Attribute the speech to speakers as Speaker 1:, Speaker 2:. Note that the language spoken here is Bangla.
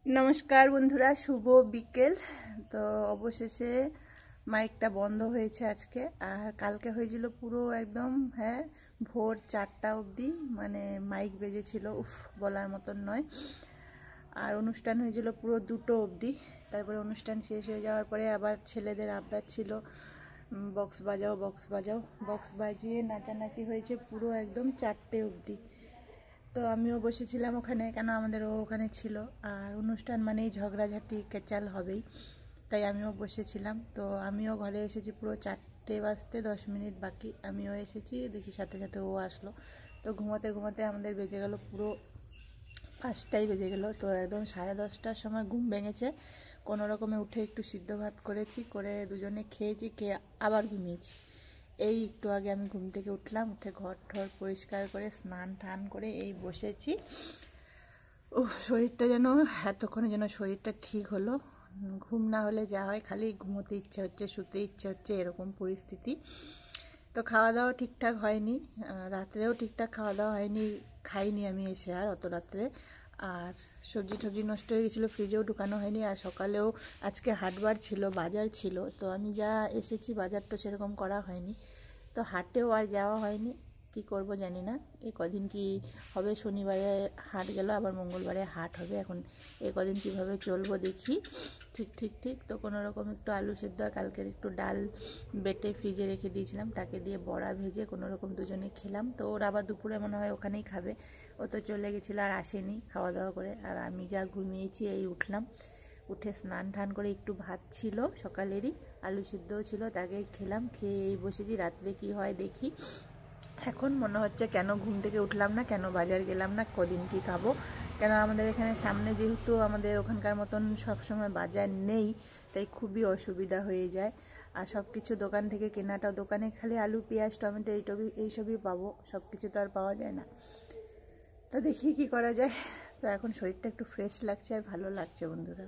Speaker 1: নমস্কার বন্ধুরা, শুভ বিকেল। তো অবশেষে মাইকটা বন্ধ হয়েছে আজকে, আর কালকে হয়েছিল পুরো একদম ভোর 4টা অবধি, মানে মাইক বেজেছিল, বলার মতন নয়। আর অনুষ্ঠান হয়েছিল পুরো 2টো অবধি। তারপরে অনুষ্ঠান শেষ হয়ে যাওয়ার পরে আবার ছেলেদের আবদার ছিল বক্স বাজাও বক্স বাজাও, বক্স বাজিয়ে নাচানাচি হয়েছে পুরো একদম 4টে অবধি। তো আমিও বসেছিলাম ওখানে, কেন আমাদেরও ওখানে ছিল, আর অনুষ্ঠান মানেই ঝগড়াঝাটি কেচাল হবেই, তাই আমিও বসেছিলাম। তো আমিও ঘরে এসেছি পুরো 4টে বাজতে 10 মিনিট বাকি, আমিও এসেছি, দেখি সাথে সাথে ও আসলো। তো ঘুমাতে ঘুমাতে আমাদের বেজে গেল পুরো 5টাই বেজে গেল। তো একদম 10:30টার সময় ঘুম ভেঙেছে, কোনো রকমে উঠে একটু সিদ্ধ ভাত করেছি, করে দুজনে খেয়েছি, খেয়ে আবার ঘুমিয়েছি। এই একটু আগে আমি ঘুম থেকে উঠলাম, উঠে ঘর ঠর পরিষ্কার করে স্নান টান করে এই বসেছি। শরীরটা যেন এতক্ষণে যেন শরীরটা ঠিক হলো। ঘুম না হলে যা হয়, খালি ঘুমোতে ইচ্ছে হচ্ছে, শুতে ইচ্ছে হচ্ছে, এরকম পরিস্থিতি। তো খাওয়া দাওয়া ঠিকঠাক হয়নি, রাত্রেও ঠিকঠাক খাওয়া দাওয়া হয়নি, খাইনি আমি এসে আর অত রাত্রে। আর সবজি টবজি নষ্ট হয়ে গেছিলো, ফ্রিজেও ঢুকানো হয়নি। আর সকালেও আজকে হাটবার ছিল, বাজার ছিল, তো আমি যা এসেছি বাজারটা সেরকম করা হয়নি। তো হাটেও আর যাওয়া হয়নি, কি করব জানি না। এই কদিন কি হবে, শনিবারে হাট গেল, আবার মঙ্গলবারে হাট হবে। এখন এই কদিন কীভাবে চলবো দেখি। ঠিক। তো কোনো রকম একটু আলু সেদ্ধ, কালকের একটু ডাল বেটে ফ্রিজে রেখে দিয়েছিলাম, তাকে দিয়ে বড়া ভেজে কোনো রকম দুজনে খেলাম। তো ওর আবার দুপুরে মনে হয় ওখানেই খাবে, ও তো চলে গেছিলো আর আসেনি খাওয়া দাওয়া করে। আর আমি যা ঘুমিয়েছি, এই উঠলাম, উঠে স্নান টান করে একটু ভাত ছিল সকালেরই, আলু সিদ্ধও ছিল, তাকে খেলাম, খেয়ে এই বসেছি। রাত্রে কি হয় দেখি। এখন মনে হচ্ছে কেন ঘুম থেকে উঠলাম না, কেন বাজার গেলাম না, কদিন কি খাবো। কেন আমাদের এখানে সামনে যেহেতু আমাদের ওখানকার মতন সবসময় বাজার নেই, তাই খুবই অসুবিধা হয়ে যায়। আর সব কিছু দোকান থেকে কেনাটাও, দোকানে খালি আলু পেঁয়াজ টমেটো এইসবই পাবো, সব কিছু তো আর পাওয়া যায় না। তো দেখি কি করা যায়। তো এখন শরীরটা একটু ফ্রেশ লাগছে আর ভালো লাগছে বন্ধুরা।